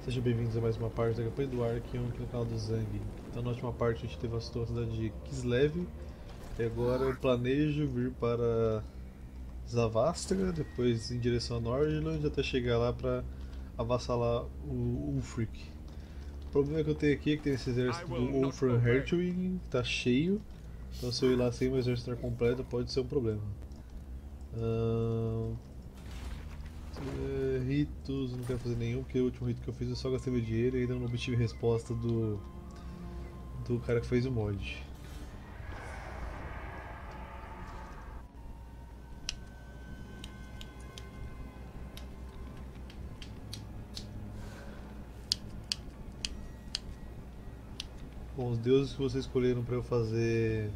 Sejam bem-vindos a mais uma parte da campanha do Ark aqui no canal do Zang. Então, na última parte, a gente devastou a cidade de Kislev e agora eu planejo vir para Zavastra, depois em direção a Nordland até chegar lá para avassalar o Ulfric. O problema que eu tenho aqui é que tem esse exército do Ulfran Hertwig que está cheio, então se eu ir lá sem o exército estar completo pode ser um problema. Ahn, ritos, não quero fazer nenhum, porque o último rito que eu fiz eu só gastei meu dinheiro e ainda não obtive resposta do cara que fez o mod. Bom, os deuses que vocês escolheram para eu fazer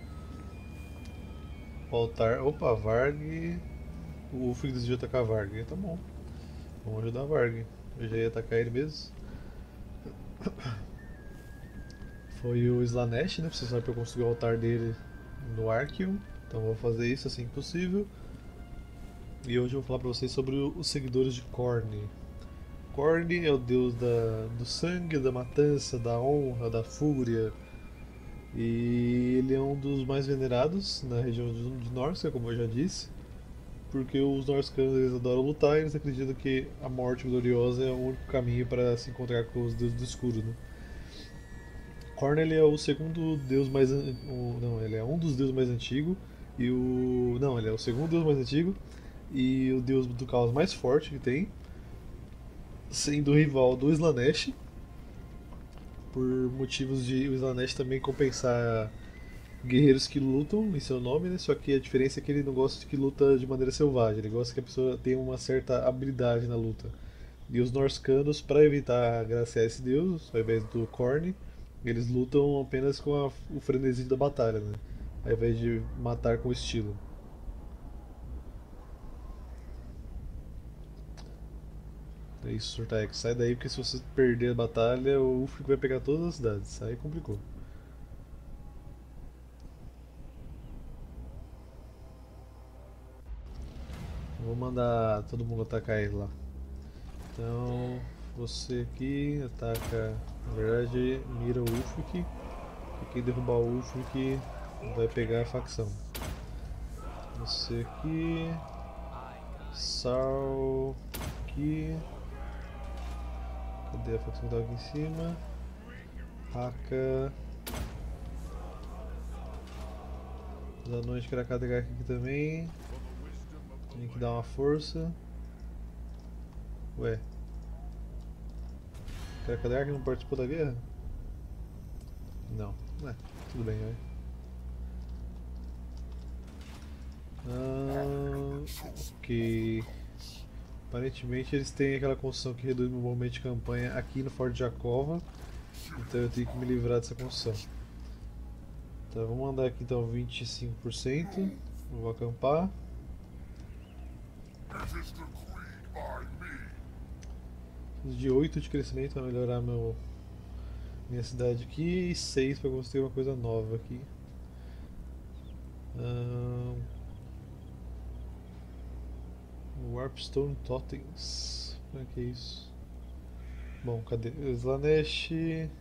o altar. Opa, Varg. O Ulfric desejou atacar Varg. Tá bom, vamos ajudar Varg. Eu já ia atacar ele mesmo. Foi o Slanesh, né? Precisava para eu construir o altar dele no Arkium. Então vou fazer isso assim que possível. E hoje eu vou falar para vocês sobre os seguidores de Khorne. Khorne é o deus do sangue, da matança, da honra, da fúria. E ele é um dos mais venerados na região de Norsca, como eu já disse, porque os Norscanos eles adoram lutar e eles acreditam que a morte gloriosa é o único caminho para se encontrar com os deuses do escuro, né? Khorne ele é o segundo deus mais não, ele é um dos deuses mais antigos e o não, ele é o segundo deus mais antigo e o deus do caos mais forte que tem, sendo rival do Slanesh por motivos de o Slanesh também compensar guerreiros que lutam em seu nome, né? Só que a diferença é que ele não gosta de que luta de maneira selvagem, ele gosta que a pessoa tenha uma certa habilidade na luta. E os Norscanos, para evitar agraciar esse deus, ao invés do Khorne, eles lutam apenas com o frenesi da batalha, né? Ao invés de matar com estilo. É isso, Surtax, sai daí porque se você perder a batalha, o Ulfric vai pegar todas as cidades. Aí complicou. Vou mandar todo mundo atacar ele lá. Então, você aqui ataca, na verdade, mira o Ulfric. E quem derrubar o Ulfric vai pegar a facção. Você aqui, Sal aqui. Cadê a facção que tava aqui em cima? Haka. Os anões de Krakadrak aqui também. Tem que dar uma força. Ué, Krakadrak não participou da guerra? Não. Tudo bem, vai. Ok. Aparentemente eles têm aquela construção que reduz meu momento de campanha aqui no Forte Jakova, então eu tenho que me livrar dessa construção. Então vou mandar aqui então 25%, vou acampar. Preciso de 8 de crescimento para melhorar minha cidade aqui e 6 para construir uma coisa nova aqui. Warpstone Totems, como é que é isso? Bom, cadê? Slanesh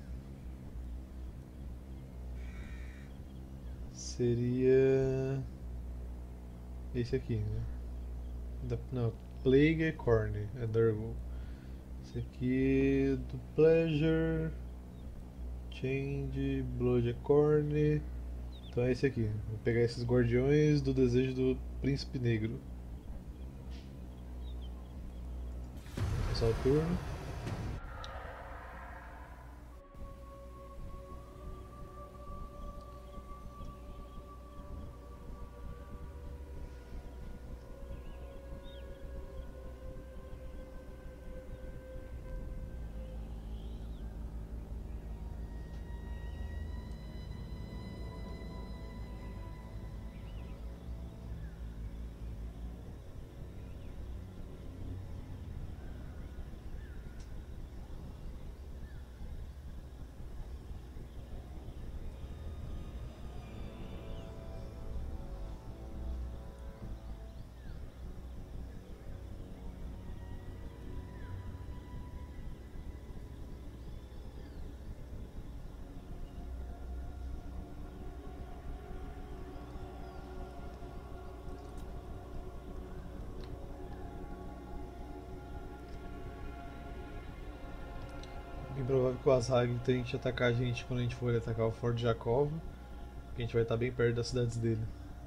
seria esse aqui, né? Não, Plague é Khorne, é Durgle. Esse aqui do Pleasure, Change, Blood é Khorne. Então é esse aqui. Vou pegar esses guardiões do desejo do Príncipe Negro. Vou passar o turno. bem provável que o Azhag tente atacar a gente quando a gente for atacar o Forte Jakov, porque a gente vai estar bem perto das cidades dele.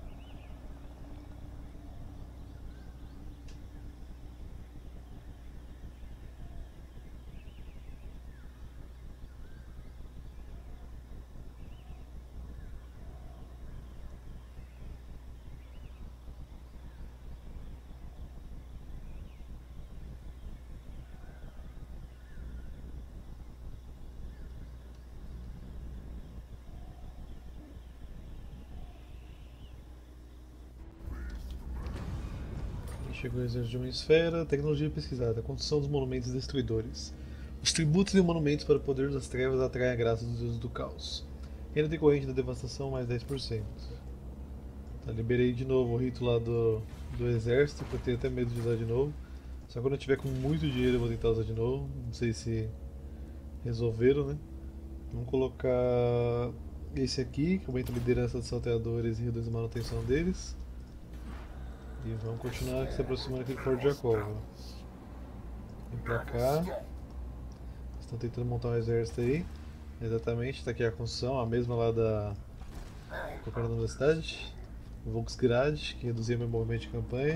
Chegou o exército de uma esfera, tecnologia pesquisada, construção dos monumentos destruidores. Os tributos e monumentos para o poder das trevas atraem a graça dos deuses do caos. Renda decorrente da devastação mais 10%. Tá, liberei de novo o rito lá do exército, que eu tenho até medo de usar de novo. Só quando eu tiver com muito dinheiro eu vou tentar usar de novo. Não sei se resolveram, né? Vamos colocar esse aqui, que aumenta a liderança dos salteadores e reduz a manutenção deles. E vamos continuar se aproximando aqui do Forte Jacob. Vem pra cá. Estão tentando montar um exército aí. Exatamente, está aqui a construção, a mesma lá da. Qual era o nome da cidade? Volksgrad, que reduzia meu movimento de campanha.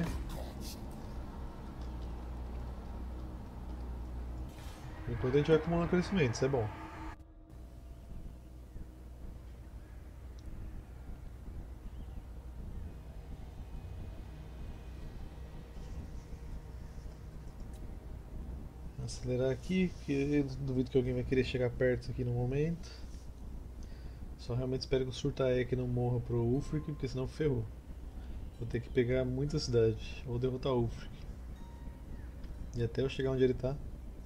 Enquanto a gente vai acumulando crescimento, isso é bom. Acelerar aqui, porque eu duvido que alguém vai querer chegar perto aqui no momento. Só realmente espero que o Surtaek não morra pro Ulfric, porque senão ferrou. Vou ter que pegar muita cidade, ou derrotar o Ulfric. E até eu chegar onde ele tá.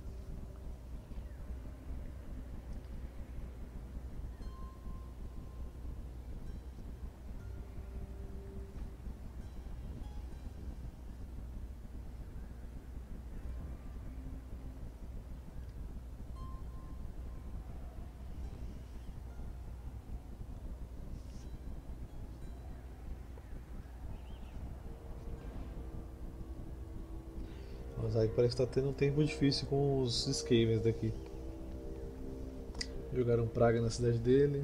O Zag parece que tá tendo um tempo difícil com os Skavens daqui. Jogaram praga na cidade dele.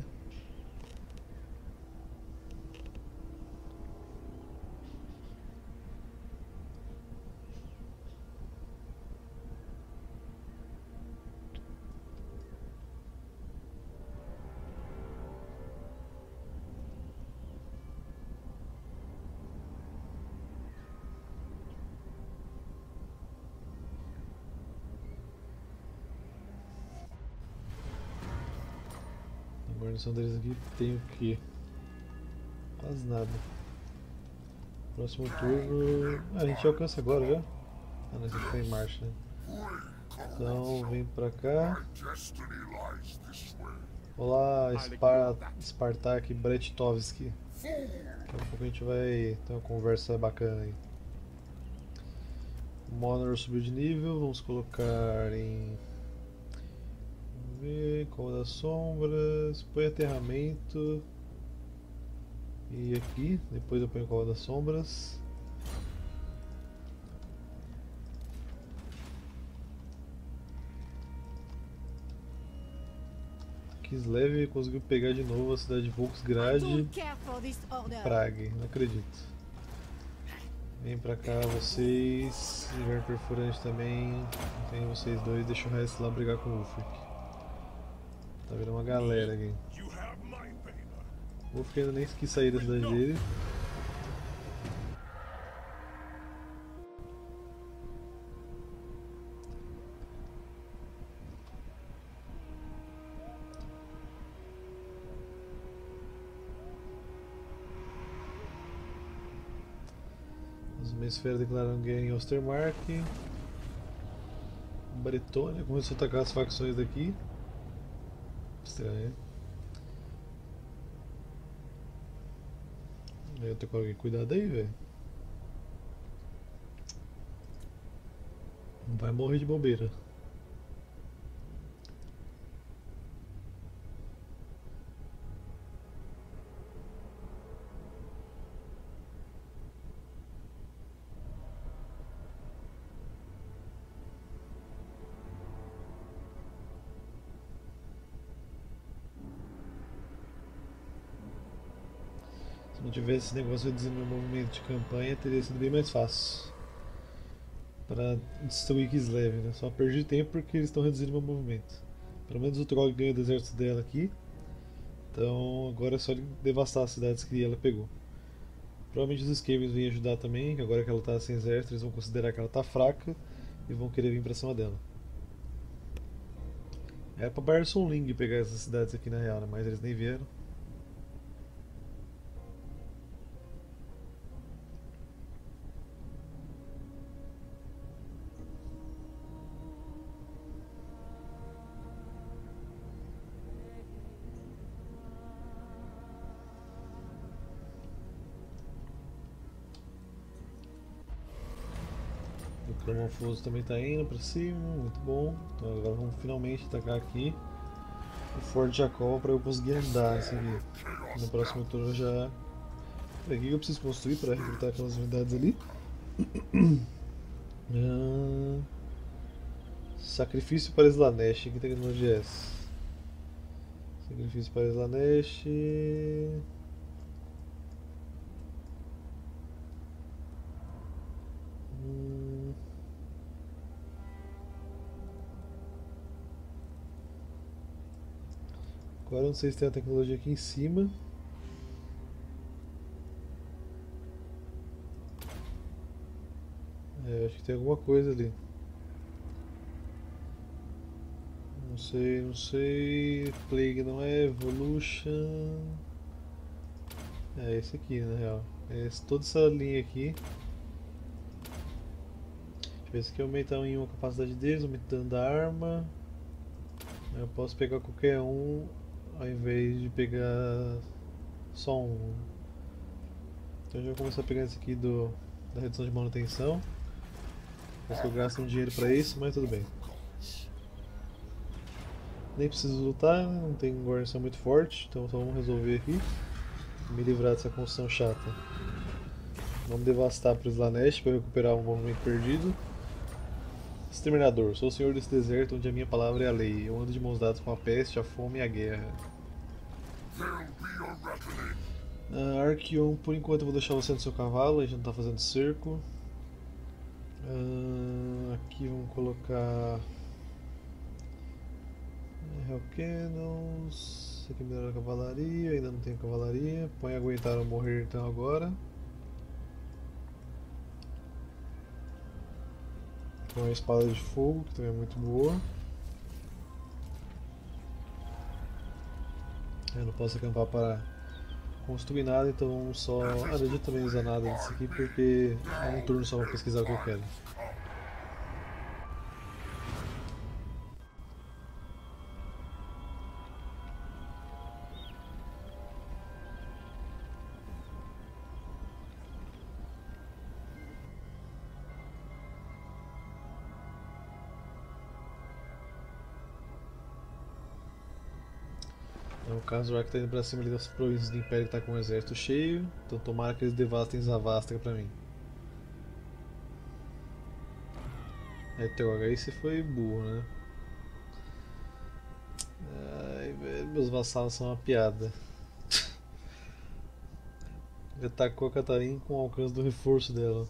A guarnição deles aqui tem o quê? Quase nada. Próximo turno. Ah, a gente alcança agora já? Ah, não, esse aqui tá em marcha, né? Então vem pra cá. Olá, Spartak Brettovski. Daqui a pouco a gente vai ter uma conversa bacana aí. O Monor subiu de nível, vamos colocar em. Vamos ver, Cova das Sombras, põe aterramento. E aqui, depois eu ponho Cova das Sombras. Kislev conseguiu pegar de novo a cidade de Volksgrad e Prague, não acredito. Vem pra cá vocês, Inverno Perfurante também, tem vocês dois, deixa o resto lá brigar com o Ulfric. Tá vendo uma galera aqui. O Ulfric ainda nem quis sair da cidade dele. Uma esfera declarando guerra em Ostermark. Bretônia começou a atacar as facções daqui. Estranho. Eu tenho com alguém cuidado aí, velho. Não vai morrer de bobeira. não tivesse esse negócio de desenvolvimento de campanha, teria sido bem mais fácil para destruir Kislev, né? Só perdi tempo porque eles estão reduzindo meu movimento. Pelo menos o Trog ganha do exército dela aqui, então agora é só ele devastar as cidades que ela pegou. Provavelmente os Skavens vêm ajudar também, que agora que ela está sem exército, eles vão considerar que ela está fraca e vão querer vir para cima dela. Era pra Barson Ling pegar essas cidades aqui na real, né? Mas eles nem vieram. O Cromofoso também está indo para cima, muito bom. Então agora vamos finalmente atacar aqui o Forte Jacob para eu conseguir andar isso aqui. No próximo turno eu já. O que eu preciso construir para recrutar aquelas unidades ali? Ah, sacrifício para Slanesh, que tecnologia é essa? Sacrifício para Slanesh. Hum, Agora eu não sei se tem a tecnologia aqui em cima. É, acho que tem alguma coisa ali. Não sei, não sei. Plague não é, Evolution. É esse aqui na real. Toda essa linha aqui. Deixa eu ver, esse aqui aumenta em uma capacidade deles, aumentando a arma. Eu posso pegar qualquer um ao invés de pegar só um. Então eu já vou começar a pegar esse aqui da redução de manutenção. Parece que eu gasto um dinheiro pra isso, mas tudo bem. Nem preciso lutar, não tem guarnição muito forte, então só vamos resolver aqui. Me livrar dessa construção chata. Vamos devastar para o Slanesh para recuperar um movimento perdido. Exterminador, sou o senhor desse deserto onde a minha palavra é a lei. Eu ando de mãos dadas com a peste, a fome e a guerra. Archeon, por enquanto eu vou deixar você no seu cavalo, a gente não está fazendo cerco. Aqui vamos colocar Hell Cannons. Isso aqui melhora a cavalaria, ainda não tem cavalaria. Põe aguentar ou morrer então agora. Com a espada de fogo, que também é muito boa. Eu não posso acampar para construir nada, então vamos só. Não adianta também usar nada disso aqui porque é um turno só para pesquisar o que eu quero. No caso, o Ark está indo pra cima ali das províncias do Império que está com o exército cheio, então tomara que eles devastem Zavastra pra mim. Trog, aí você foi burro, né? Ai, velho, meus vassalos são uma piada. Ele atacou a Catarina com o alcance do reforço dela.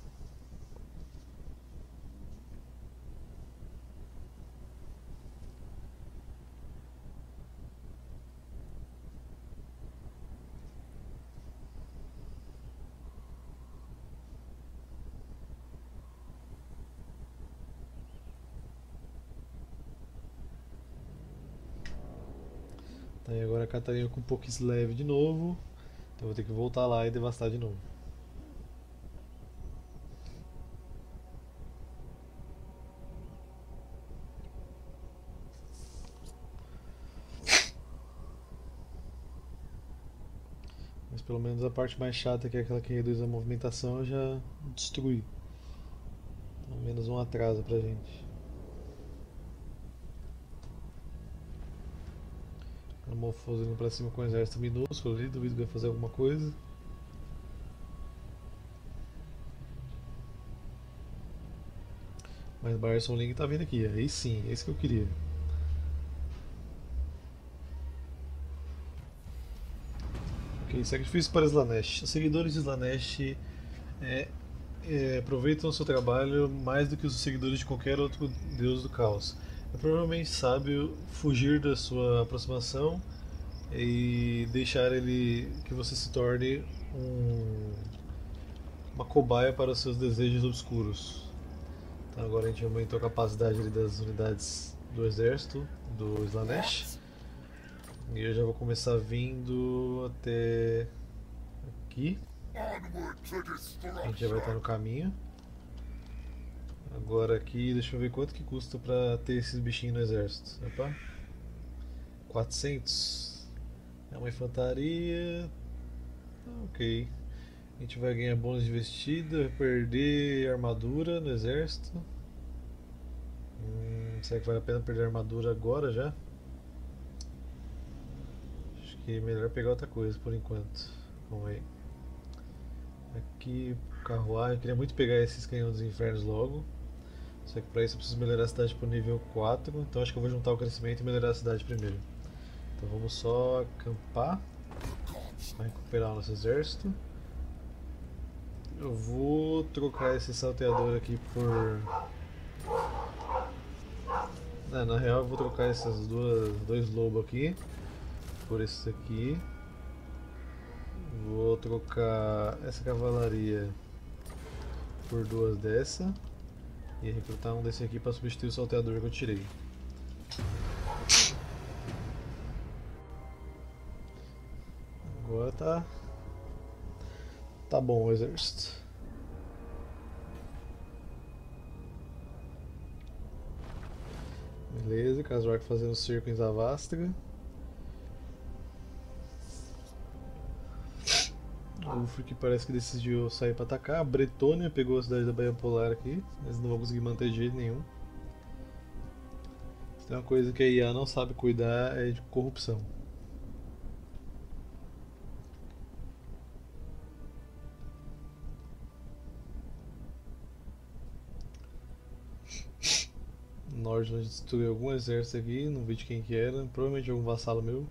Tá, e agora a Catarina com um pouco leve de novo. Então eu vou ter que voltar lá e devastar de novo. Mas pelo menos a parte mais chata, que é aquela que reduz a movimentação, eu já destruí. Então, menos um atraso pra gente. O Mofoso indo pra cima com um exército minúsculo ali, duvido que vai fazer alguma coisa. Mas Barson Ling tá vindo aqui, aí sim, é isso que eu queria. Ok, Ok, sacrifício para Slanesh. Os seguidores de Slanesh é, aproveitam o seu trabalho mais do que os seguidores de qualquer outro deus do caos. É provavelmente sábio fugir da sua aproximação e deixar ele que você se torne um, uma cobaia para os seus desejos obscuros. Então agora a gente aumentou a capacidade ali das unidades do exército do Slanesh. E eu já vou começar vindo até aqui. A gente já vai estar no caminho. Agora aqui, deixa eu ver quanto que custa pra ter esses bichinhos no exército. Opa. 400. É uma infantaria. Ok. A gente vai ganhar bônus de vestido, vai perder armadura no exército. Será que vale a pena perder armadura agora já? Acho que é melhor pegar outra coisa por enquanto. Vamos aí. Aqui, carruagem. Eu queria muito pegar esses canhões dos infernos logo. Só que para isso eu preciso melhorar a cidade para o nível 4. Então acho que eu vou juntar o crescimento e melhorar a cidade primeiro. Então vamos só acampar para recuperar o nosso exército. Eu vou trocar esse salteador aqui por... na real eu vou trocar esses dois lobos aqui por esses aqui. Vou trocar essa cavalaria por duas dessa. E recrutar um desse aqui para substituir o salteador que eu tirei. Agora tá bom o exército. Beleza, Kazrak fazendo cerco em Zavastra. O Ulfric parece que decidiu sair para atacar. A Bretônia pegou a cidade da Baía Polar aqui. Eles não vão conseguir manter de jeito nenhum. Se tem uma coisa que a IA não sabe cuidar é de corrupção. Nordland destruiu algum exército aqui, não vi de quem que era, provavelmente algum vassalo meu.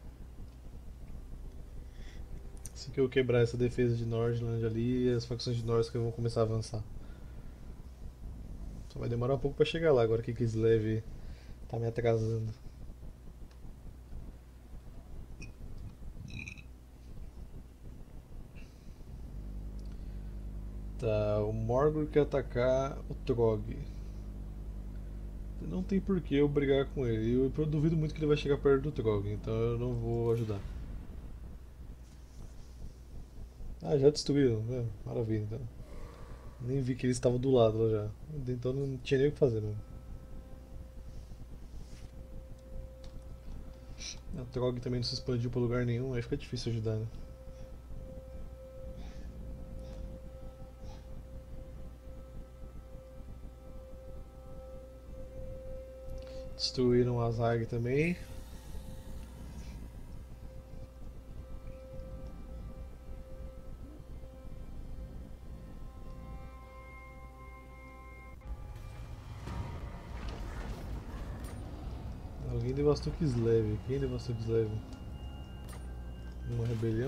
Assim que eu quebrar essa defesa de Nordland ali, as facções de Norsca vão começar a avançar. Só vai demorar um pouco para chegar lá, agora que Kislev tá me atrasando. Tá, o Morgul quer atacar o Trog. Não tem por que eu brigar com ele. Eu duvido muito que ele vai chegar perto do Trog, então eu não vou ajudar. Ah, já destruíram, né? Maravilha, então. Nem vi que eles estavam do lado lá já. Então não tinha nem o que fazer mesmo. O Trog também não se expandiu pra lugar nenhum, aí fica difícil ajudar, né? Destruíram a Zag também. Alguém devastou Kislev. Quem devastou Kislev? Uma rebelião?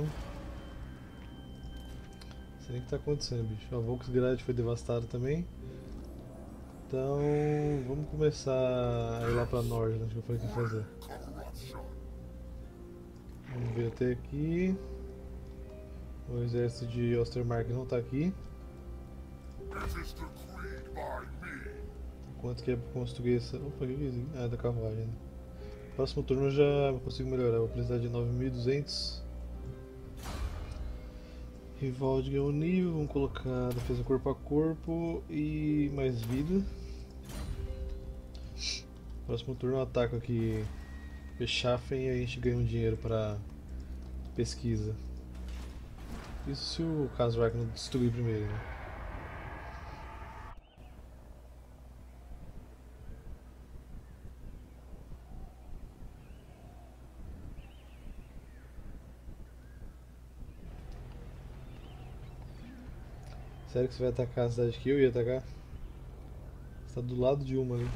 Não sei nem o que tá acontecendo, bicho. A Volksgrad foi devastada também. Então vamos começar a ir lá pra norte, acho que eu falei o que fazer. Vamos ver até aqui. O exército de Ostermark não tá aqui. Quanto que é pra construir essa. Opa, o que é isso aqui? Ah, é da carruagem. Né? Próximo turno eu já consigo melhorar, vou precisar de 9.200. Rivaldi ganhou nível, vamos colocar defesa corpo a corpo e mais vida. Próximo turno eu ataco aqui Beschaffen e a gente ganha um dinheiro para pesquisa. Isso se o Kazrak não destruir primeiro, né? Sério que você vai atacar a cidade que eu ia atacar? Você tá do lado de uma ali.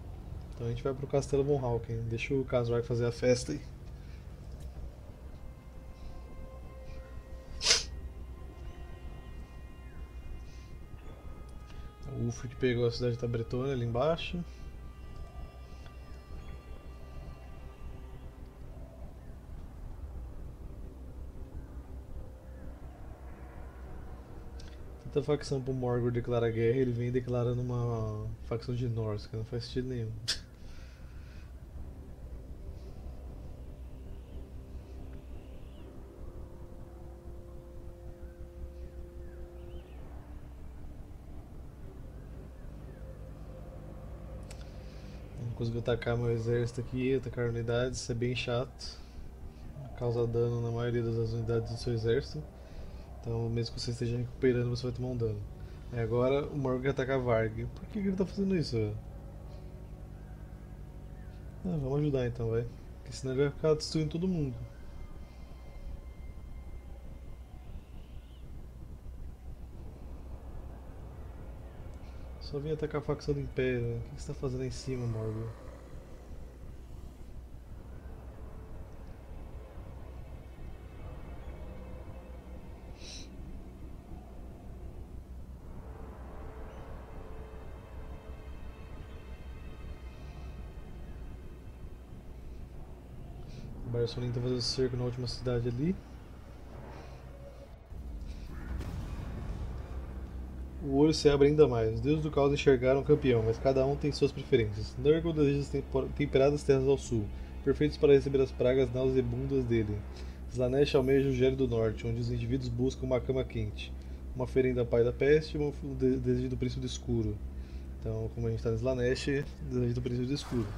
Então a gente vai pro Castelo Von Hauken. Deixa o Kazrak fazer a festa aí. Ulfric pegou a cidade da Bretônia ali embaixo. Tanta facção pro Morgor declarar guerra, ele vem declarando uma facção de Norse, que não faz sentido nenhum. Não conseguiu atacar meu exército aqui, atacar unidades, isso é bem chato. Causa dano na maioria das unidades do seu exército. Então, mesmo que você esteja recuperando, você vai tomar um dano. Aí agora o Morgor quer atacar Varg. Por que ele tá fazendo isso, velho? Ah, vamos ajudar então, vai. Porque senão ele vai ficar destruindo todo mundo. Só vim atacar a facção do Império. O que você tá fazendo aí em cima, Morgor? O Barçolin tá fazendo cerco na última cidade ali. O olho se abre ainda mais. Os deuses do caos enxergaram o campeão, mas cada um tem suas preferências. Nurgle deseja as temperadas terras ao sul, perfeitos para receber as pragas nauseabundas dele. Slanesh almeja o Gelo do Norte, onde os indivíduos buscam uma cama quente, uma oferenda ao Pai da Peste e um desejo do Príncipe do Escuro. Então, como a gente está em Slanesh, desejo do Príncipe do Escuro.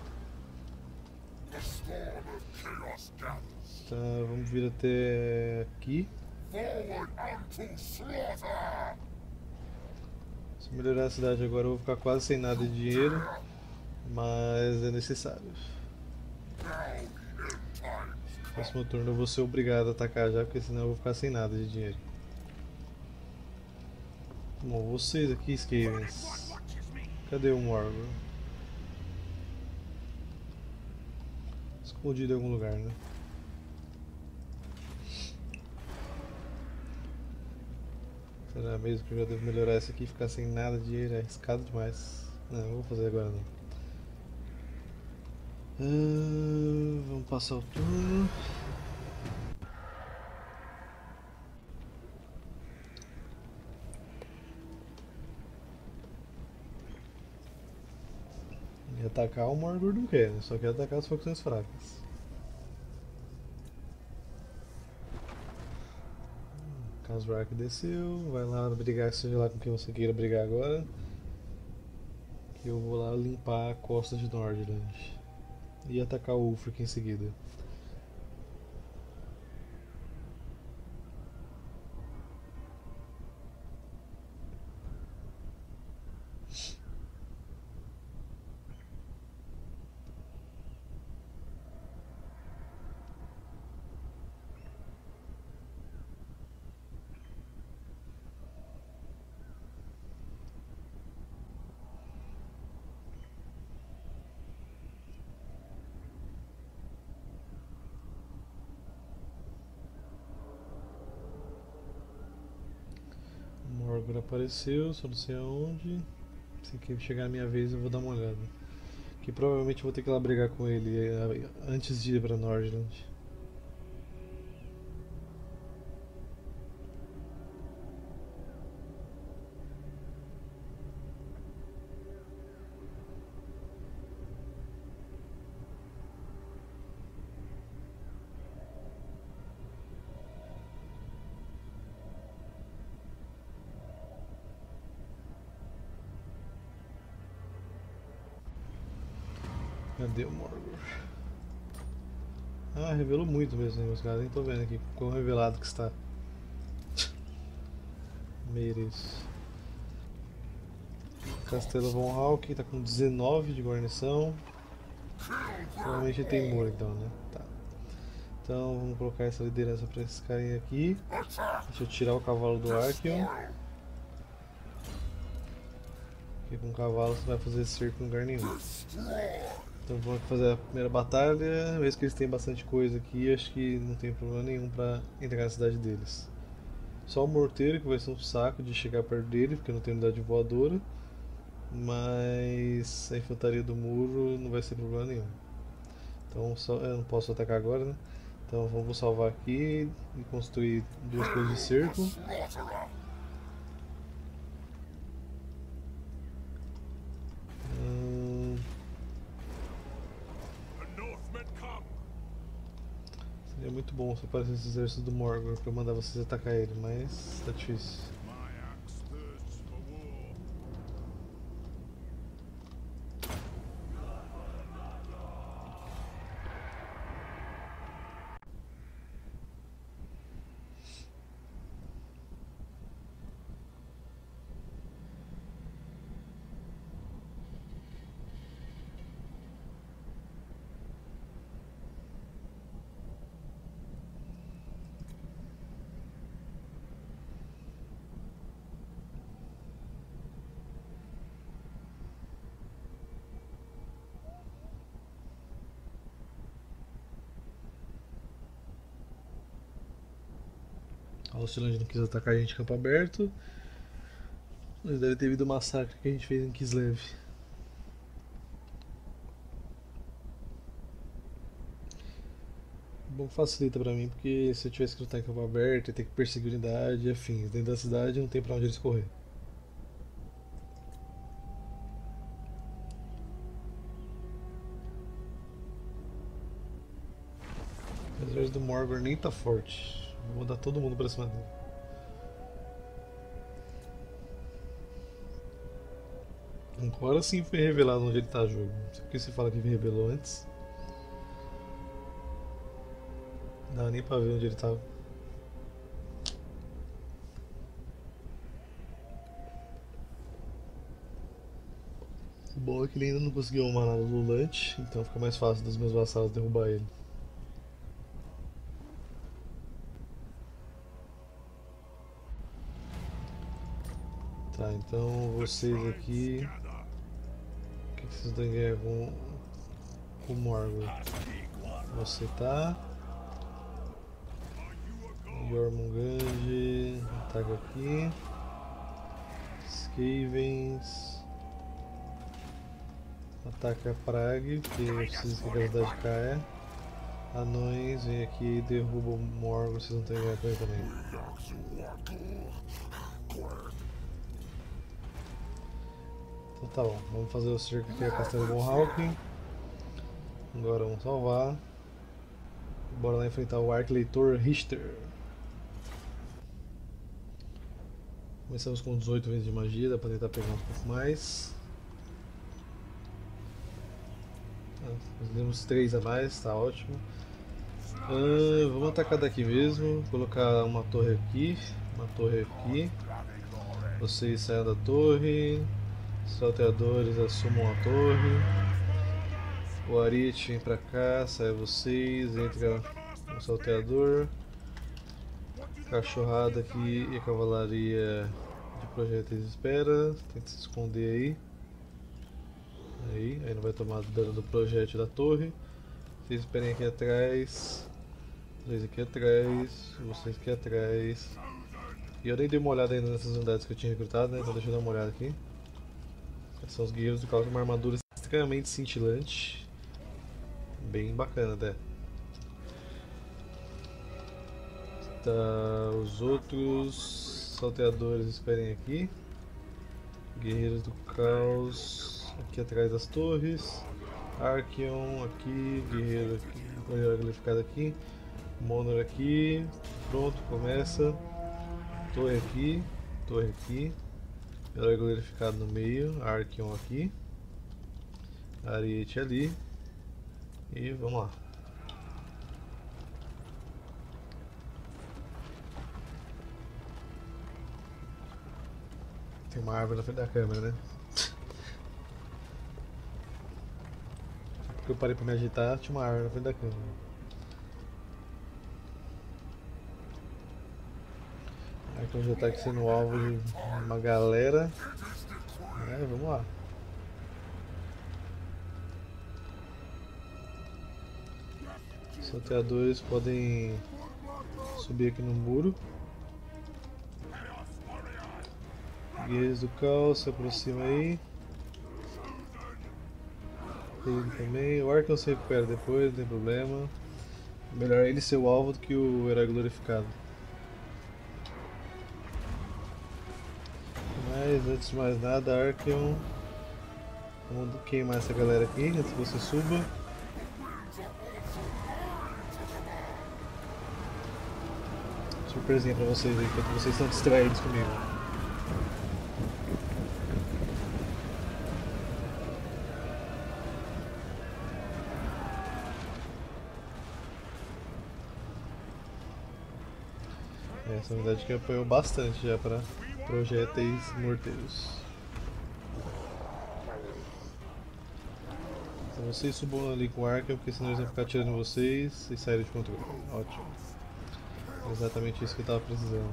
Tá, vamos vir até aqui. Se melhorar a cidade agora eu vou ficar quase sem nada de dinheiro, mas é necessário. No próximo turno eu vou ser obrigado a atacar já, porque senão eu vou ficar sem nada de dinheiro. Bom, vocês aqui, Skavens. Cadê o Morgor? Escondido em algum lugar, né? Será mesmo que eu já devo melhorar essa aqui e ficar sem nada de dinheiro? É arriscado demais. Não, não vou fazer agora não. Vamos passar o turno. E atacar o Morgor não quer, né? Só quer atacar as facções fracas. Khazrak desceu, vai lá brigar, seja lá com quem você queira brigar agora. Que eu vou lá limpar a costa de Nordland. E atacar o Ulfric em seguida. Morgor apareceu, só não sei aonde. Assim que chegar a minha vez eu vou dar uma olhada. Que provavelmente eu vou ter que ir lá brigar com ele antes de ir pra Nordland. Cadê o Morgor? Ah, revelou muito mesmo, meus caras. Nem tô vendo aqui quão revelado que está. Mereço. Castelo Von Hawk tá com 19 de guarnição. Provavelmente tem muro então, né? Tá. Então vamos colocar essa liderança pra esses carinha aqui. Deixa eu tirar o cavalo do Archeon. Porque com o cavalo você vai fazer cerco em lugar nenhum. Então vamos fazer a primeira batalha. Vez que eles têm bastante coisa aqui, acho que não tem problema nenhum pra entregar na cidade deles. Só o morteiro que vai ser um saco de chegar perto dele, porque não tem unidade voadora. mas a infantaria do muro não vai ser problema nenhum. Então eu não posso atacar agora, né? Então vamos salvar aqui e construir duas coisas de cerco. Seria muito bom se aparecesse esse exército do Morgor pra eu mandar vocês atacar ele, mas tá difícil. A Lucilândia não quis atacar a gente em campo aberto, mas deve ter havido o massacre que a gente fez em Kislev. Bom, facilita pra mim, porque se eu tivesse que lutar em campo aberto, ia ter que perseguir unidade e afins. Dentro da cidade não tem pra onde eles correr. O exército do Morgor nem tá forte. Vou mandar todo mundo pra cima dele. Agora sim foi revelado onde ele tá o jogo. Não sei porque você fala que me revelou antes. Não dá nem pra ver onde ele tava. O bom é que ele ainda não conseguiu uma nada lulante, então fica mais fácil dos meus vassalos derrubar ele. Tá, então vocês aqui. O que vocês estão em guerra com o Morgul? Você tá. Jormungand ataca aqui. Skavens ataca a Prague, porque eu preciso que a gravidade caia. Anões, vem aqui e derruba o Morgul, vocês não têm guerra com ele também. Então tá bom, vamos fazer o cerco aqui a Castelo Von Hauken. Agora vamos salvar. Bora lá enfrentar o Arquileitor Richter. Começamos com 18 vezes de magia, dá pra tentar pegar um pouco mais. Nós temos 3 a mais, tá ótimo. Vamos atacar daqui mesmo, colocar uma torre aqui, Vocês saiam da torre, salteadores assumam a torre. O Arit vem pra cá, sai vocês, entra o salteador. Cachorrada aqui e a cavalaria de projéteis espera, tenta se esconder aí não vai tomar dano do projétil da torre. Vocês esperem aqui atrás, vocês aqui atrás, vocês aqui atrás. E eu nem dei uma olhada ainda nessas unidades que eu tinha recrutado, né? Então deixa eu dar uma olhada aqui. Esses são os guerreiros do caos com uma armadura extremamente cintilante, bem bacana até. Tá, os outros salteadores esperem aqui. Guerreiros do caos aqui atrás das torres. Archeon aqui, guerreiro aqui, guerreiro glorificado aqui. Monor aqui. Pronto, começa. Torre aqui, herói glorificado no meio, Archeon aqui, Ariete ali. E vamos lá. Tem uma árvore na frente da câmera, né? Porque eu parei pra me agitar, tinha uma árvore na frente da câmera. Archeon já tá aqui sendo alvo de uma galera. Vamos lá. Os salteadores podem subir aqui no muro. Guerreiros do caos, se aproxima aí. Ele também. O Arkham se recupera depois, não tem problema. Melhor ele ser o alvo do que o herói glorificado. Mas antes de mais nada, Arkham. Vamos queimar essa galera aqui antes que você suba. Surpresinha pra vocês aí, enquanto vocês estão distraídos comigo. Essa unidade aqui apoiou bastante já para projéteis morteiros. Então vocês subam ali com o Arkham, porque senão eles vão ficar atirando em vocês e saírem de controle. Ótimo. É exatamente isso que eu estava precisando.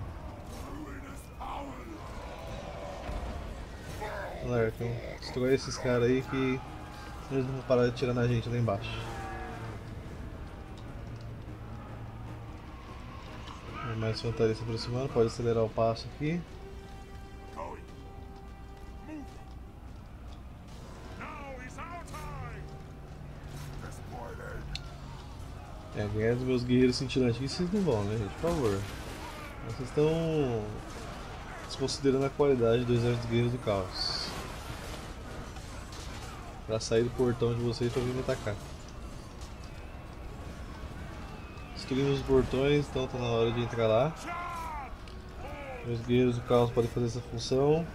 Vamos lá, Arkham. Destrói esses caras aí que eles não vão parar de atirar na gente lá embaixo. Mais infantaria se aproximando, pode acelerar o passo aqui. Ganhar dos meus guerreiros cintilantes aqui vocês não vão, né, gente? Por favor. Vocês estão desconsiderando a qualidade dos exércitos guerreiros do caos. Pra sair do portão de vocês pra vir me atacar. Destruímos os portões, então tá na hora de entrar lá. Os guerreiros do caos podem fazer essa função.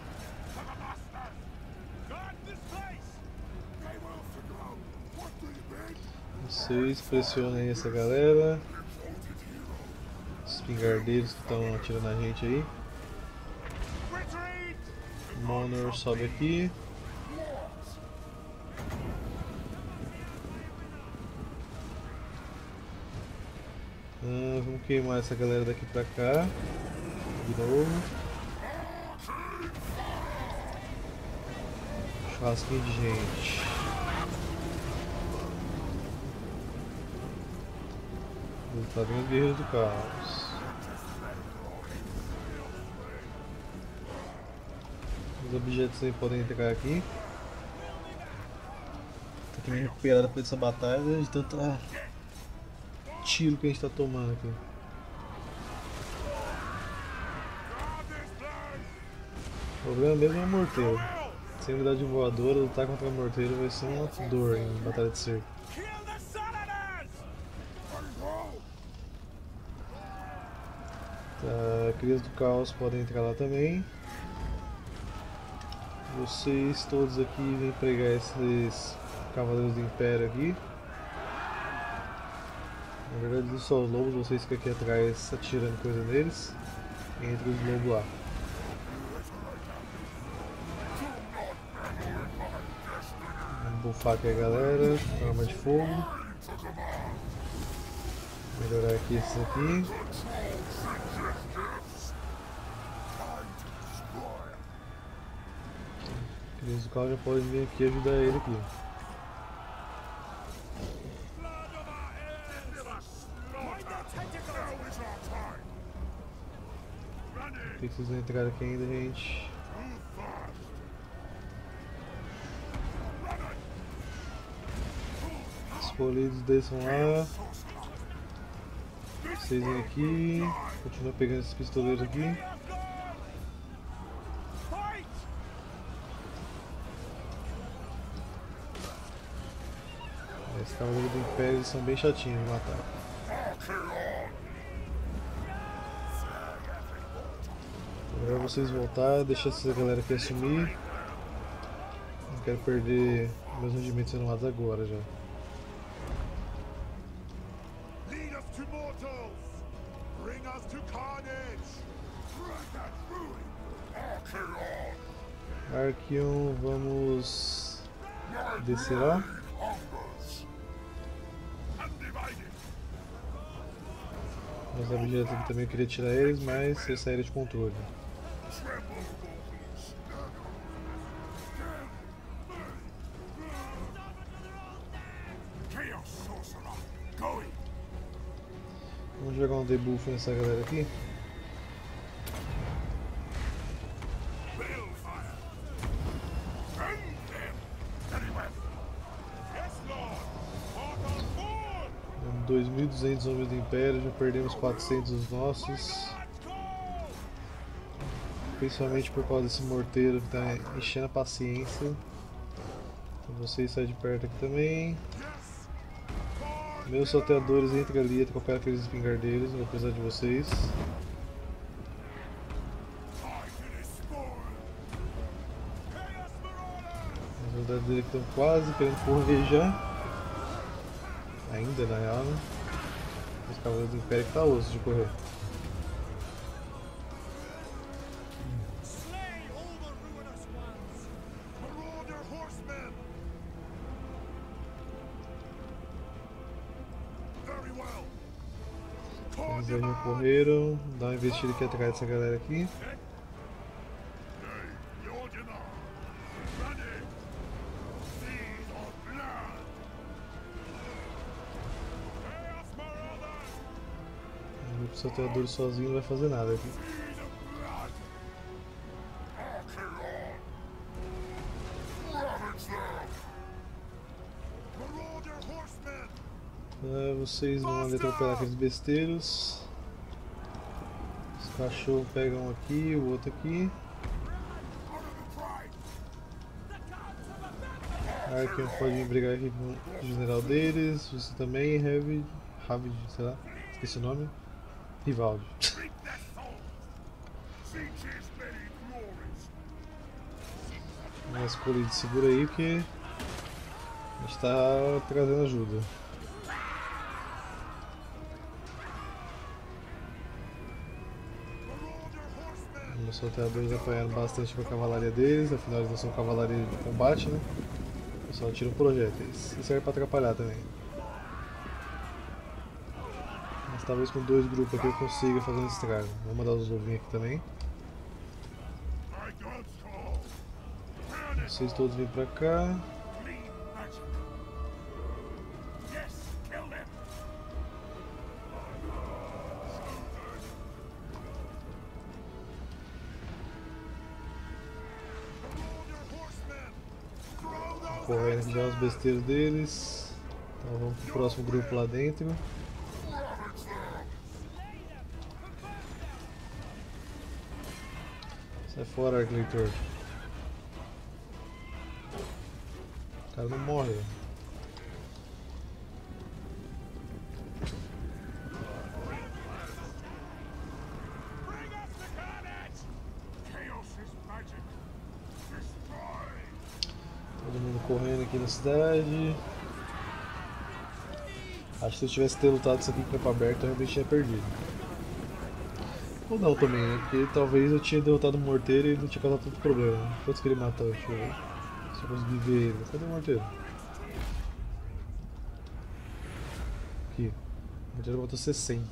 Vocês pressionem essa galera. Os espingardeiros que estão atirando a gente aí. Monor sobe aqui. Vamos queimar essa galera daqui pra cá. De novo. Churrasquinho de gente. Tá vindo os guerreiros do caos. Os objetos aí podem entrar aqui. Tô aqui meio recuperado depois dessa batalha de tanto tiro que a gente tá tomando aqui. O problema mesmo é o morteiro. Sem unidade voadora, lutar contra o morteiro vai ser uma dor em batalha de cerco. Tá, crias do caos podem entrar lá também. Vocês todos aqui vêm pregar esses cavaleiros do Império aqui. Na verdade eles são os lobos, vocês ficam aqui atrás atirando coisa neles. Entre os lobos lá. Vamos bufar aqui a galera, arma de fogo. Melhorar aqui esses aqui. Crias do caos já podem vir aqui ajudar ele aqui. Por que vocês não entraram aqui ainda, gente? Escolhidos desçam lá. Vocês vêm aqui. Continua pegando esses pistoleiros aqui. Esses cavaleiros do Império eles são bem chatinhos de matar. Agora vocês voltar, deixar essa galera aqui assumir. Não quero perder meus rendimentos renovados agora já. Archeon, vamos descer lá. Os objetos aqui também eu queria tirar eles, mas eles saíram de controle. Vamos jogar um debuff nessa galera aqui. 2.200 homens do Império, já perdemos 400 dos nossos. Principalmente por causa desse morteiro que tá enchendo a paciência. Então vocês saem de perto aqui também. Meus salteadores entram ali, atropelam aqueles espingardeiros, vou precisar de vocês. Os soldados dele estão quase querendo correr já. Ainda na real, né? Os cavaleiros do Império que tá osso de correr. Eles aí já correram, dá uma investida aqui atrás dessa galera aqui. O grupo salteador sozinho não vai fazer nada aqui. Vocês vão ali atropelar aqueles besteiros. Os cachorros pegam um aqui, o outro aqui. Arkham pode vir brigar aqui com o general deles. Você também, Ravid, sei lá, esqueci o nome. Rivaldi. Mas Colide, segura aí que a gente tá trazendo ajuda. Os salteadores apanharam bastante com a cavalaria deles, afinal eles não são cavalaria de combate, né? Eles só atiram projéteis. E serve pra atrapalhar também. Mas talvez com dois grupos aqui eu consiga fazer um estrago. Vou mandar os ovinhos aqui também. Vocês todos vêm pra cá. Correndo aqui já os besteiros deles. Então vamos pro próximo grupo lá dentro. Sai fora, Arcleitor. O cara não morre. Todo mundo correndo aqui na cidade. Acho que se eu tivesse ter lutado isso aqui com o campo aberto, eu realmente tinha perdido. Ou não também, né? Porque talvez eu tinha derrotado o morteiro e ele não tinha causado tanto problema. Quantos que ele matou? Deixa eu ver. Se eu conseguir ver ele. Cadê o morteiro? Aqui. O morteiro botou 60.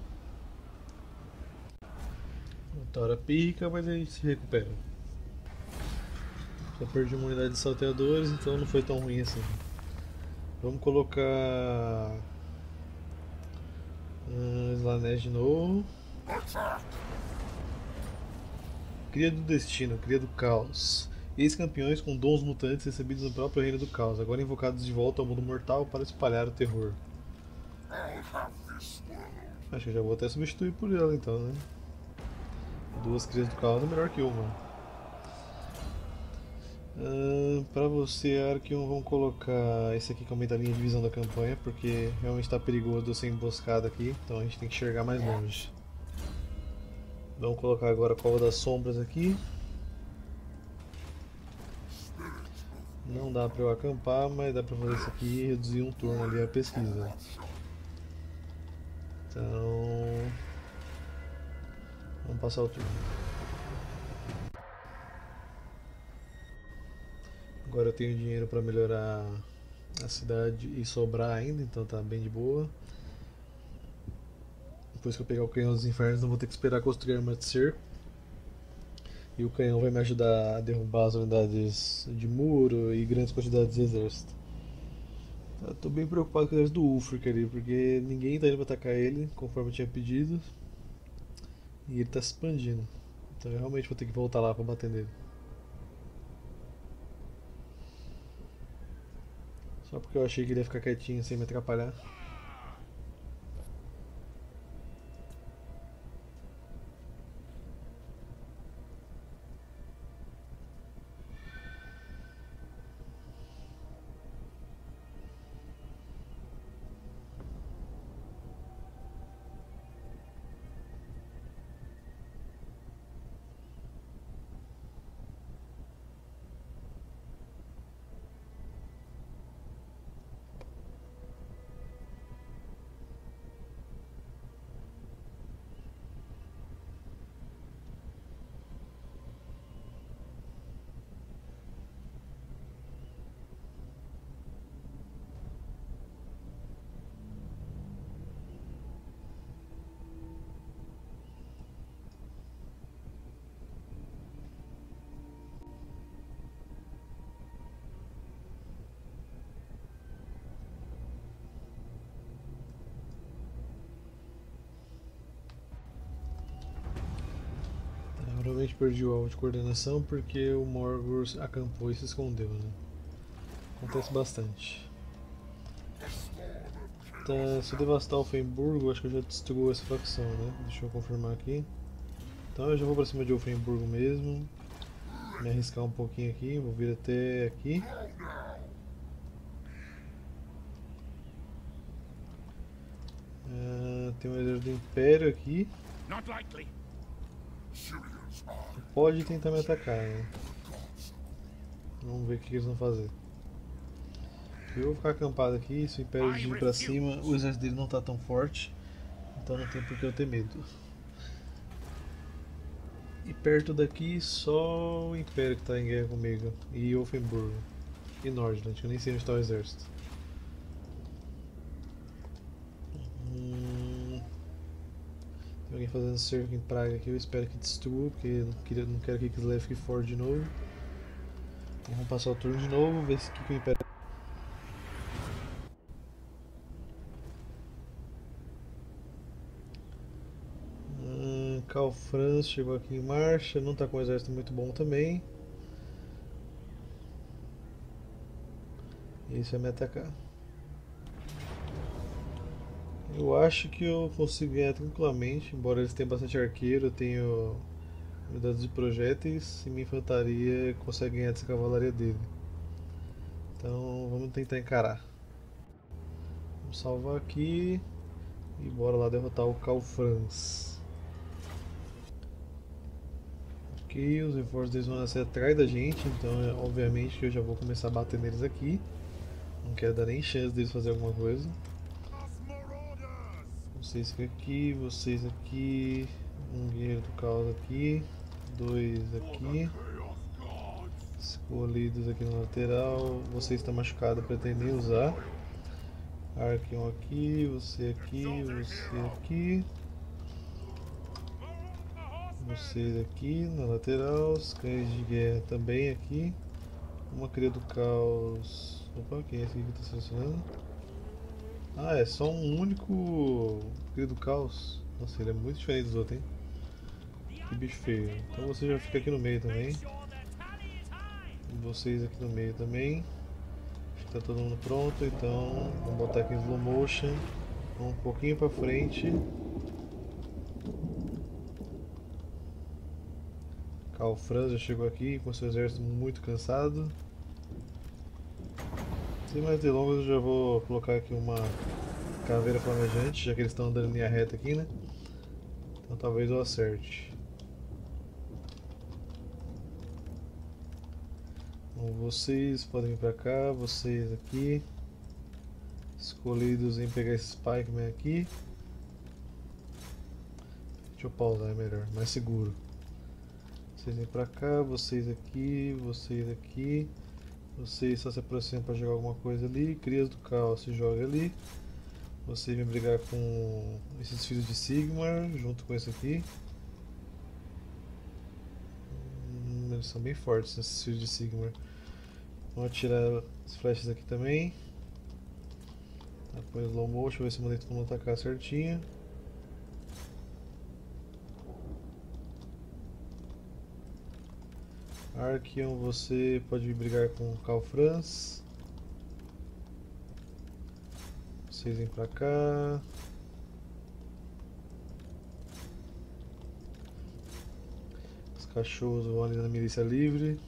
Outra hora pica, mas a gente se recupera. Só perdi uma unidade de salteadores, então não foi tão ruim assim. Vamos colocar Slanesh de novo. Cria do Destino, Cria do Caos. Ex-campeões com dons mutantes recebidos no próprio Reino do Caos, agora invocados de volta ao mundo mortal para espalhar o terror. Acho que eu já vou até substituir por ela então, né? Duas Crias do Caos é melhor que uma. Pra você, Arkion, vamos colocar esse aqui que aumenta a linha de visão da campanha, porque realmente está perigoso de eu ser emboscado aqui, então a gente tem que enxergar mais longe. Vamos colocar agora a Cova das Sombras aqui. Não dá pra eu acampar, mas dá pra fazer isso aqui e reduzir um turno ali a pesquisa. Então... vamos passar o turno. Agora eu tenho dinheiro para melhorar a cidade e sobrar ainda, então tá bem de boa. Depois que eu pegar o canhão dos infernos, não vou ter que esperar construir arma de cerco. E o canhão vai me ajudar a derrubar as unidades de muro e grandes quantidades de exército. Eu tô bem preocupado com o exército do Ulfric ali, porque ninguém tá indo pra atacar ele, conforme eu tinha pedido. E ele tá se expandindo. Então eu realmente vou ter que voltar lá pra bater nele. Só porque eu achei que ele ia ficar quietinho sem me atrapalhar. realmente perdi o alvo de coordenação porque o Morgor acampou e se escondeu, né? Acontece bastante. Tá, se eu devastar o Offenburgo, acho que eu já destruiu essa facção, né? Deixa eu confirmar aqui. Então eu já vou pra cima de Offenburgo mesmo. Me arriscar um pouquinho aqui, vou vir até aqui. Tem um exército do Império aqui. Pode tentar me atacar, né? Vamos ver o que eles vão fazer. Eu vou ficar acampado aqui, se o Império vir pra cima, o exército dele não tá tão forte. Então não tem por que eu ter medo. E perto daqui só o Império que tá em guerra comigo. E Offenburgo. E Nordland, que eu nem sei onde está o exército. Tem alguém fazendo cerco em Praga aqui, eu espero que destrua, porque não quero que Kislev fique forte de novo. Então vamos passar o turno de novo, ver se que o Império. Karl Franz chegou aqui em marcha, não está com um exército muito bom também. E esse vai me atacar. Eu acho que eu consigo ganhar tranquilamente, embora eles tenham bastante arqueiro, eu tenho unidades de projéteis e minha infantaria consegue ganhar dessa cavalaria dele. Então vamos tentar encarar. Vamos salvar aqui e bora lá derrotar o Karl Franz. Ok, os reforços deles vão nascer atrás da gente, então obviamente que eu já vou começar a bater neles aqui. Não quero dar nem chance deles fazer alguma coisa. Vocês aqui, vocês aqui, um guerreiro do caos aqui, dois aqui, escolhidos aqui na lateral, vocês estão machucados, pretendem usar. Arquion aqui, você aqui, você aqui, vocês aqui na lateral, os cães de guerra também aqui, uma cria do caos. Opa, quem é esse aqui que eu estou selecionando? Ah, é só um único cria do caos. Nossa, ele é muito diferente dos outros, hein? Que bicho feio. Então você já fica aqui no meio também. E vocês aqui no meio também. Acho que tá todo mundo pronto, então vamos botar aqui em slow motion. Um pouquinho pra frente. Karl Franz já chegou aqui com seu exército muito cansado. Sem mais delongas, eu já vou colocar aqui uma caveira flamejante, já que eles estão andando em linha reta aqui, né? Então talvez eu acerte. Bom, vocês podem vir pra cá, vocês aqui. Escolhidos em pegar esse Spikeman aqui. Deixa eu pausar, é melhor, mais seguro. Vocês vêm pra cá, vocês aqui, vocês aqui. Vocês só se aproximam para jogar alguma coisa ali. Crias do Caos se joga ali. Vocês vêm brigar com esses filhos de Sigmar, junto com esse aqui. Eles são bem fortes, esses filhos de Sigmar. Vamos atirar as flechas aqui também. Depois slow motion, ver se mandei todo mundo atacar certinho. Arquion, você pode vir brigar com o Karl Franz. Vocês vêm pra cá. Os cachorros vão ali na milícia livre.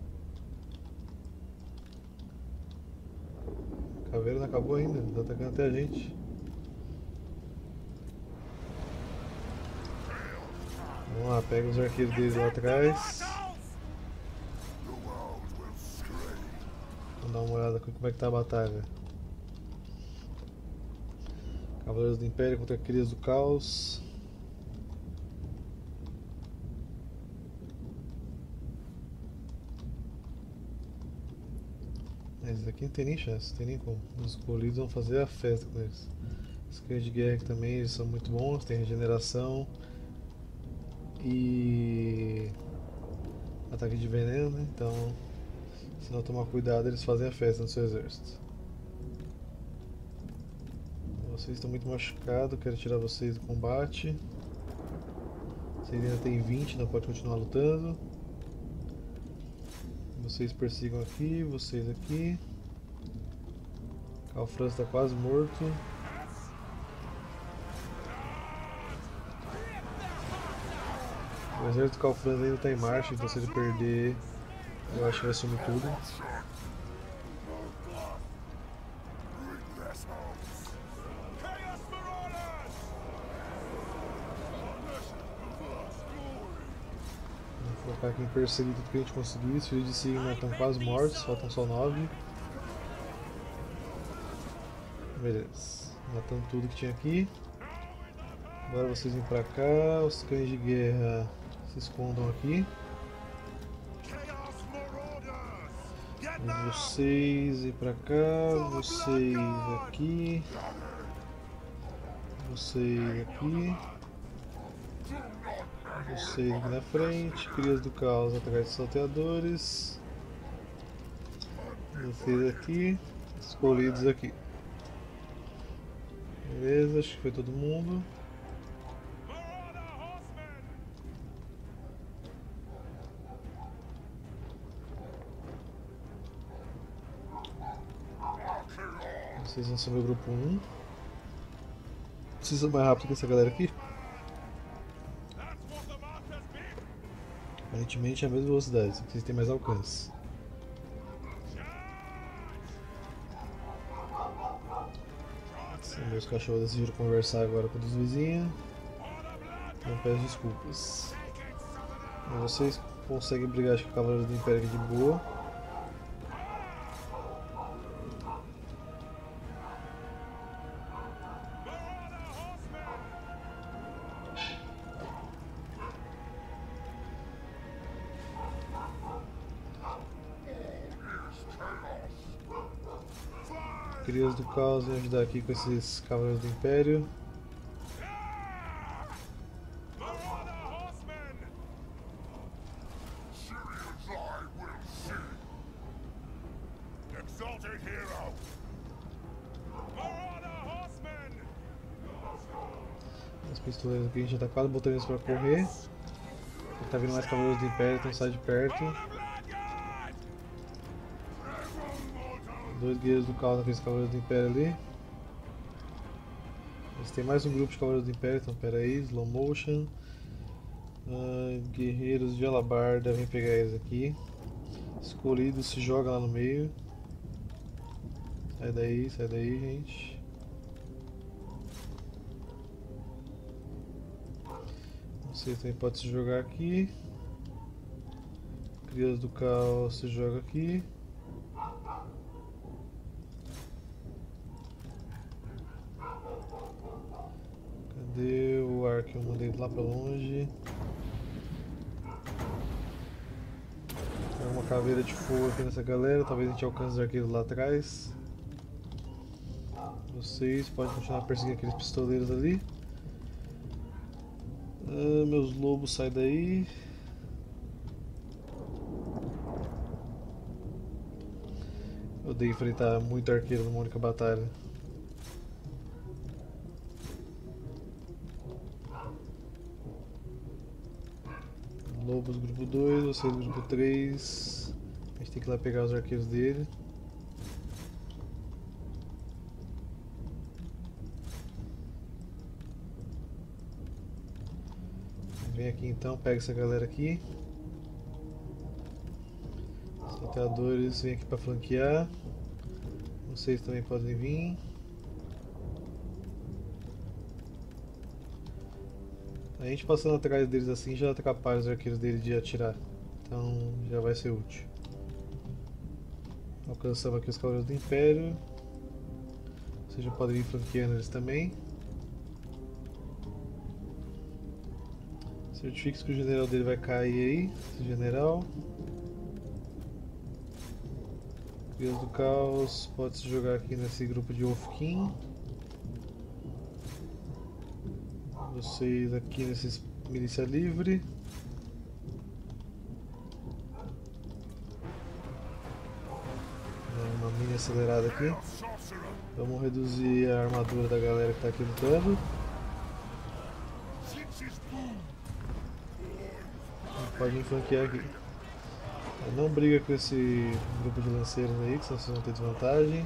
A caveira não acabou ainda, tá atacando até a gente. Vamos lá, pega os arqueiros deles lá atrás. Vamos dar uma olhada como é que tá a batalha. Cavaleiros do Império contra Crias do Caos. Esses aqui não tem nem chance, não tem nem como. Os escolhidos vão fazer a festa com eles. Os cães de guerra aqui também eles são muito bons, tem regeneração e ataque de veneno, né? Então, se não tomar cuidado, eles fazem a festa no seu exército. Vocês estão muito machucados, quero tirar vocês do combate. Ele ainda tem 20, não pode continuar lutando. Vocês persigam aqui, vocês aqui. Carl Franz está quase morto. O exército do Carl Franz ainda está em marcha, então se ele perder, eu acho que vai sumir tudo. Vou focar aqui em perseguir tudo que a gente conseguir. Os filhos de Sigmar estão quase mortos, faltam só 9. Beleza, matando tudo que tinha aqui. Agora vocês vêm pra cá, os cães de guerra se escondam aqui. Vocês vêm pra cá, vocês aqui. Vocês aqui. Vocês aqui na frente, crias do caos atrás dos salteadores. Vocês aqui, escolhidos aqui. Beleza, acho que foi todo mundo. Vocês vão ser meu grupo 1. Precisa mais rápido que essa galera aqui. Aparentemente é a mesma velocidade, só que vocês têm mais alcance. Meus cachorros decidiram conversar agora com os vizinhos. Então peço desculpas. Mas vocês conseguem brigar acho que com o Cavaleiro do Império aqui de boa. Crias do Caos vêm ajudar aqui com esses Cavaleiros do Império. As pistoleiras aqui a gente já tá quase botando eles pra correr. Tá vindo mais Cavaleiros do Império, então sai de perto. Dois guerreiros do caos naqueles Cavaleiros do Império ali. Eles têm mais um grupo de Cavaleiros do Império, então pera aí, slow motion. Guerreiros de alabarda, vem pegar eles aqui. Escolhido se joga lá no meio. Sai daí, gente. Você também pode se jogar aqui. Crias do caos se joga aqui. Cadê o ar que eu mandei lá pra longe? Tem uma caveira de fogo aqui nessa galera, talvez a gente alcance os arqueiros lá atrás. Vocês podem continuar perseguindo aqueles pistoleiros ali. Meus lobos saem daí. Eu odeio enfrentar muito arqueiro numa única batalha. Lobos grupo 2, vocês grupo 3. A gente tem que ir lá pegar os arqueiros dele. Vem aqui então, pega essa galera aqui. Os salteadores vêm aqui para flanquear. Vocês também podem vir. A gente passando atrás deles assim já atrapalha os arqueiros dele de atirar. Então já vai ser útil. Alcançamos aqui os Cavaleiros do Império. Vocês já podem ir flanqueando eles também. Certifique-se que o general dele vai cair aí, esse general. Crias do Caos pode se jogar aqui nesse grupo de Wolfkin. Vocês aqui nesses milícia livre. Uma mini acelerada aqui. Vamos reduzir a armadura da galera que está aqui lutando. pode me flanquear aqui. Não briga com esse grupo de lanceiros aí, que senão vocês vão ter desvantagem.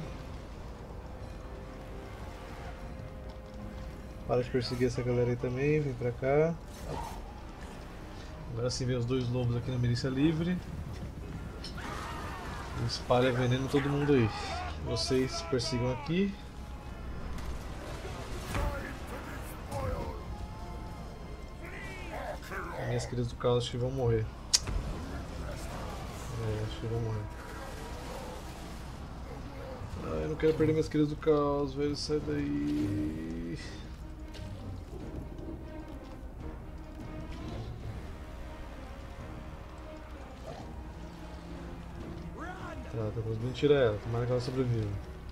Para de perseguir essa galera aí também, vem pra cá. Agora sim vem os dois lobos aqui na milícia livre. Espalha veneno em todo mundo aí. Vocês persigam aqui. Minhas crias do caos acho que vão morrer. Acho que vão morrer. Ai, eu não quero perder minhas crias do caos, velho. Sai daí. Tá conseguindo tirar ela. Tomara que ela sobreviva.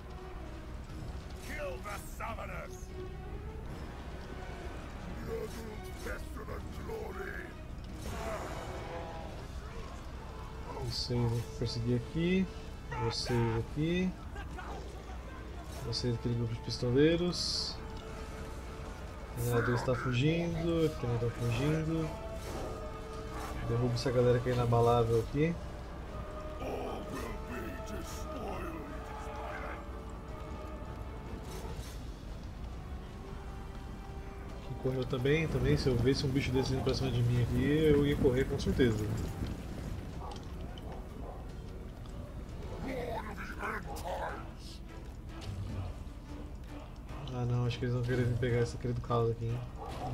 Vocês vão perseguir aqui. Vocês aqui. Vocês aquele grupo de pistoleiros. O minerador está fugindo. Aqui também estão fugindo. Derruba essa galera que é inabalável aqui. Correu também, se eu visse um bicho desse indo pra cima de mim aqui, eu ia correr com certeza. Ah não, acho que eles vão querer vir pegar esse querido caos aqui, hein?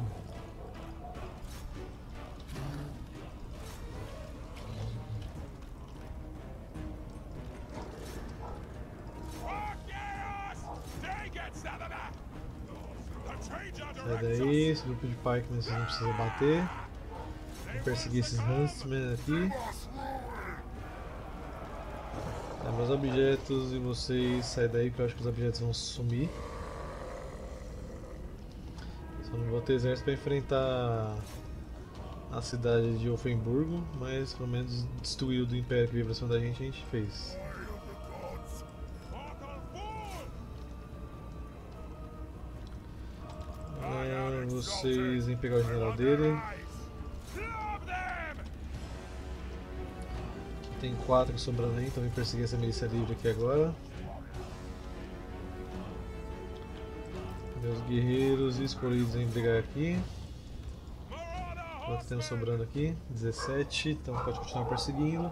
Sai daí, esse grupo de pikemen vocês não precisam bater. Vou perseguir esses huntsmen aqui. Meus objetos e vocês saem daí que eu acho que os objetos vão sumir. Só não vou ter exército para enfrentar a cidade de Olfenburgo, mas pelo menos destruir o do Império que veio pra cima da gente, a gente fez. Vocês vêm pegar o general dele. Tem 4 sobrando aí, então vem perseguir essa milícia livre aqui agora. Meus guerreiros escolhidos vêm brigar aqui. Quanto temos sobrando aqui? 17, então pode continuar perseguindo.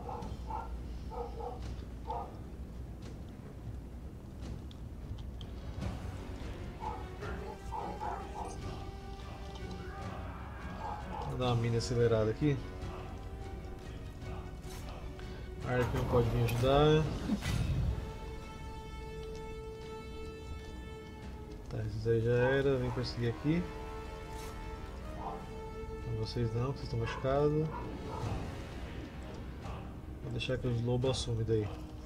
Vou dar uma mini acelerada aqui. Arkham pode me ajudar. Tá, esses aí já era, vem perseguir aqui. Vocês não, vocês estão machucados. Vou deixar que os lobos assumem daí.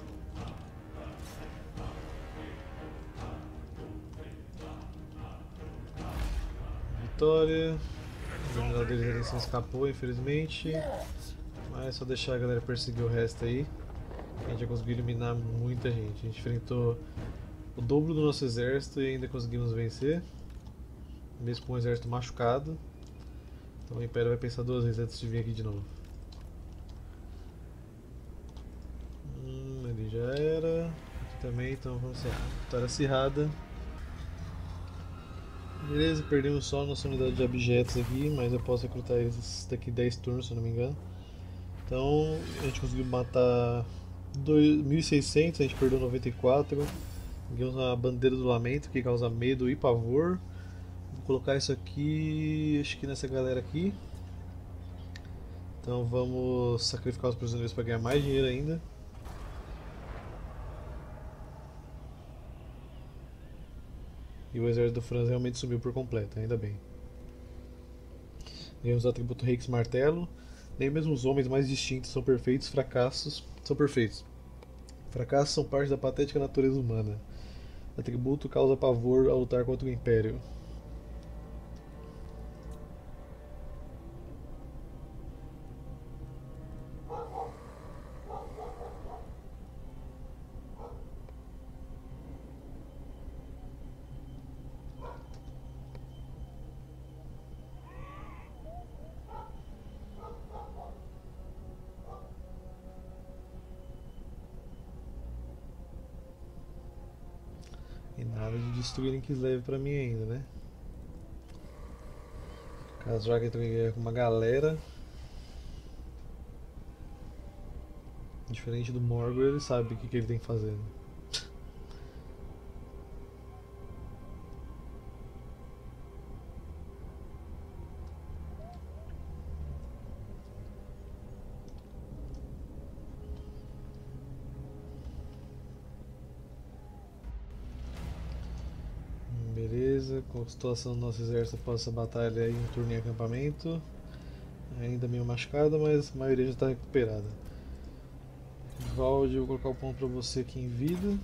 Vitória. O general deles ali se escapou, infelizmente. Mas é só deixar a galera perseguir o resto aí. A gente já conseguiu eliminar muita gente. A gente enfrentou o dobro do nosso exército e ainda conseguimos vencer. Mesmo com o exército machucado. Então o Império vai pensar 2 vezes antes de vir aqui de novo. Ele já era. Aqui também, então vamos lá. Vitória acirrada. Beleza, perdemos só a nossa unidade de objetos aqui, mas eu posso recrutar eles daqui 10 turnos, se eu não me engano. Então a gente conseguiu matar 1.600, a gente perdeu 94. Ganhamos uma bandeira do lamento que causa medo e pavor. Vou colocar isso aqui, acho que nessa galera aqui. Então vamos sacrificar os prisioneiros para ganhar mais dinheiro ainda. E o exército do Franz realmente sumiu por completo, ainda bem. Ganhamos o atributo Rex Martelo. Nem mesmo os homens mais distintos são perfeitos, fracassos são perfeitos. Fracassos são parte da patética natureza humana. Atributo causa pavor ao lutar contra o Império. E nada de destruírem Kislev pra mim ainda, né? Caso já que eu com uma galera. Diferente do Morgul, ele sabe o que ele tem que fazer. Né? Beleza, com a situação do nosso exército após essa batalha aí, um turno em acampamento. Ainda meio machucada, mas a maioria já está recuperada. Valde, eu vou colocar o ponto para você aqui em vida.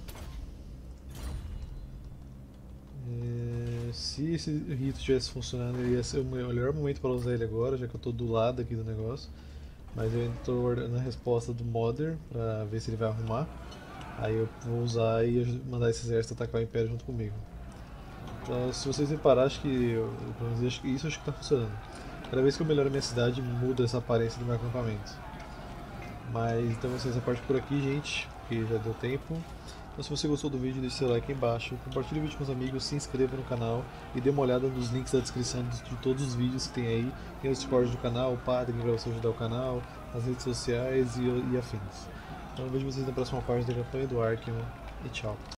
Se esse rito estivesse funcionando, ele ia ser o melhor momento para usar ele agora, já que eu estou do lado aqui do negócio. Mas eu ainda estou ordenando a resposta do Modder para ver se ele vai arrumar. Aí eu vou usar e mandar esse exército atacar o Império junto comigo. Então, se vocês repararem, acho que acho que isso está funcionando. Cada vez que eu melhoro a minha cidade, muda essa aparência do meu acampamento. Mas então vocês a parte por aqui, gente, porque já deu tempo. Então se você gostou do vídeo, deixe seu like aí embaixo, compartilhe o vídeo com os amigos, se inscreva no canal e dê uma olhada nos links da descrição de todos os vídeos que tem aí. Tem o Discord do canal, o Padre para você ajudar o canal, as redes sociais e afins. Então eu vejo vocês na próxima parte da campanha do Arkham e tchau.